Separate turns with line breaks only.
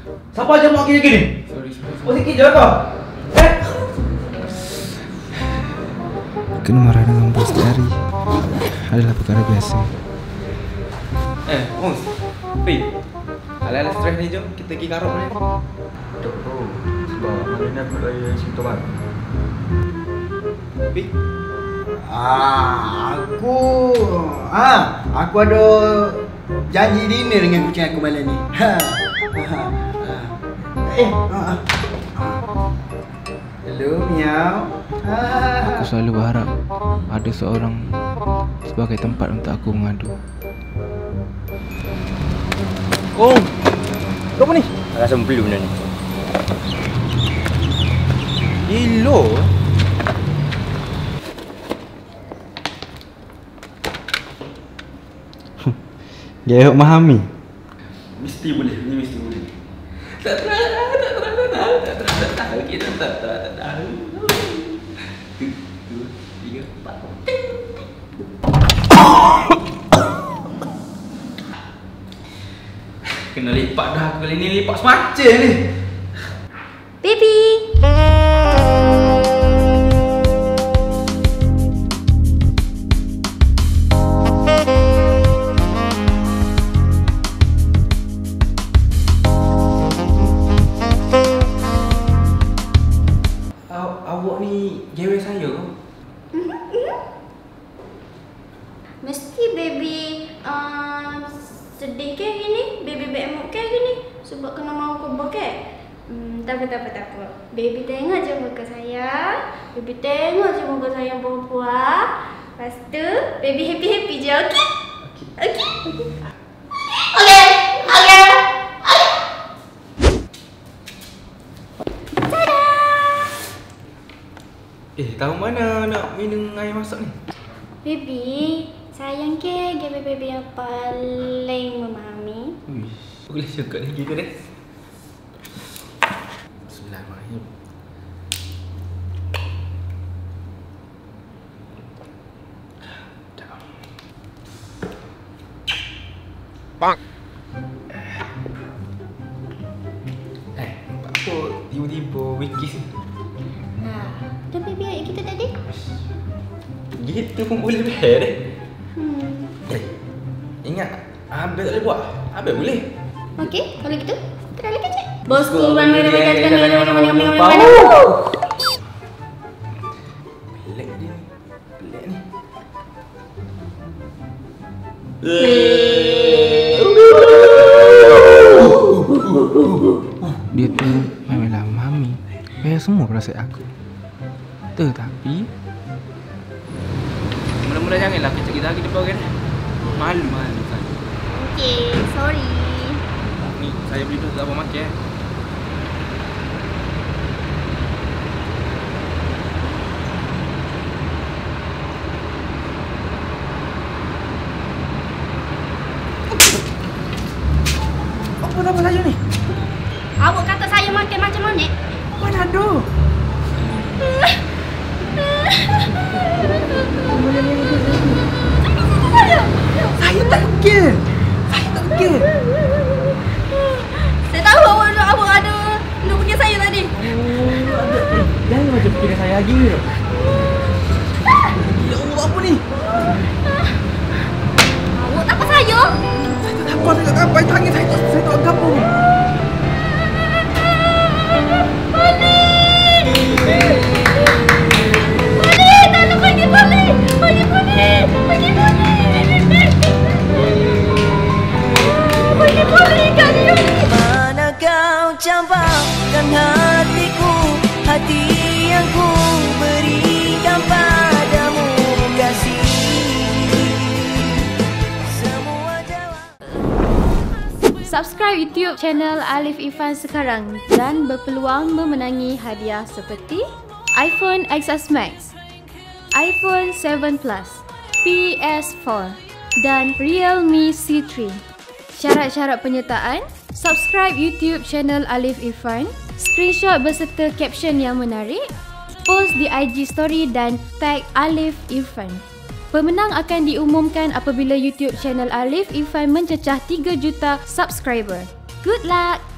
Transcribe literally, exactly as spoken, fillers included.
Siapa aja mau gini gini?
Sorry, sorry.
Oh, sikit je kau. Eh?
Kena marah dengan bos dari adalah perkara biasa.
Eh, Mus. Pi. Ala-ala stres ni jom kita pergi karok ni.
Betul bro. Sebab hari ni aku raya Sinto Baru.
Pi.
Ah, aku ah, aku ada janji dinner dengan kucing aku malam ni. Ha. Ha. Eh, ah. Hello, miau.
Aku selalu berharap ada seorang sebagai tempat untuk aku mengadu.
Oh. Kau apa ni?
Rasa mempelu benda ni.
Gilo.
Dia memahami.
Mesti boleh, ni mesti boleh.
Tak tahu, tak tahu, tak tahu, tak tahu, tak tahu, kita tak tahu, tak tahu. Satu, dua, tiga, empat. Kena lipat dah aku kali ni, lipat semacam ni.
Baby.
Awak ni jewe saya ke?
Mesti baby uh, sedih ke gini? Baby bemuk ke gini? Sebab kena mau ke bokeh? Hmm, tak apa, tak apa, tak apa. Baby tengok je muka saya. Baby tengok je muka saya yang perempuan. Lepas tu, baby happy-happy je, okey? Okey? Okey? Okey! Okey!
Eh, tahu mana nak minum air masak ni?
Baby, sayang ke baby-baby yang paling memahami?
Uish, boleh cakap lagi ke deh? Bismillahirrahmanirrahim. Bang. Eh, apa tiba-tiba wikis ni?
Nah, dan baby ayat kita tadi?
Gitu pun boleh behar deh.
Hmm.
Eh, ingat, Abel tak boleh buat. Abel boleh.
Okey, kalau gitu, kita dah kecil. Bosku,
Bosku,
mana mana
dia-
mana
dia-
mana
dia-
mana mana
dia-
mana
dia-
mana.
Pelik dia ni. Pelik ni.
Dia tu memanglah memahami biar semua perasaan aku. Tetapi
Mula-mula janganlah kecil kita lagi depan orang. Malu malu kan.
Okey, sorry.
Ni saya beli tu tak apa makan eh. Apa nama saya ni?
Awak kata saya makan macam mana?
Mana ada? Saya tak okey. Saya tak okey.
Saya tahu awak awak ada nak punya saya tadi.
Oh, ada. Eh, jangan macam fikir saya lagi. Ya Allah, apa ni?
Awak tak apa saya?
Saya tak apa, saya tak apa. Tangan saya tak, saya tak apa.
Balik, tolong bagi balik. Bagi balik. Bagi balik. Bagi balik kalian.
Mana kau campakkan hatiku, hati yang ku berikan padamu kasih. Semua jawab.
Subscribe YouTube channel Alif Irfan sekarang dan berpeluang memenangi hadiah seperti iPhone X S Max, iPhone seven Plus, P S four dan Realme C three. Syarat-syarat penyertaan: subscribe YouTube channel Alif Irfan, screenshot beserta caption yang menarik, post di I G story dan tag Alif Irfan. Pemenang akan diumumkan apabila YouTube channel Alif Irfan mencecah tiga juta subscriber. Good luck!